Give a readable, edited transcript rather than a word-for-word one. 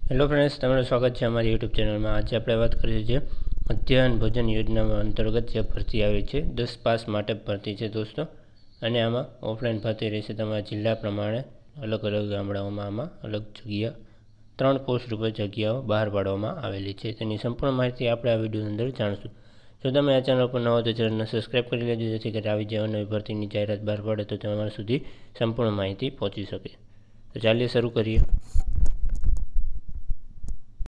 Hello friends, તમારું સ્વાગત છે અમારી યુટ્યુબ ચેનલમાં। આજે આપણે વાત કરીએ છીએ મધ્યાહન ભોજન યોજના અંતર્ગત જે ભરતી આવી છે 10 પાસ માટે ભરતી છે દોસ્તો। અને આમાં ઓફલાઈન ભરતી રહેશે। તમારા જિલ્લા પ્રમાણે અલગ અલગ ગામડાઓમાં આમાં અલગ જગ્યા 3 પોસ્ટ ઉપર જગ્યાઓ બહાર પાડવામાં આવેલી છે। તેની સંપૂર્ણ માહિતી આપણે આ વિડીયોની અંદર જાણશું। જો તમે આ ચેનલ પર ન હો તો ચેનલને સબસ્ક્રાઈબ કરી લેજો, જેથી કરી આવી જે નવી ભરતીની જાહેરાત બહાર પડે તો તમારા સુધી સંપૂર્ણ માહિતી પહોંચી શકે। તો ચાલીએ શરૂ કરીએ।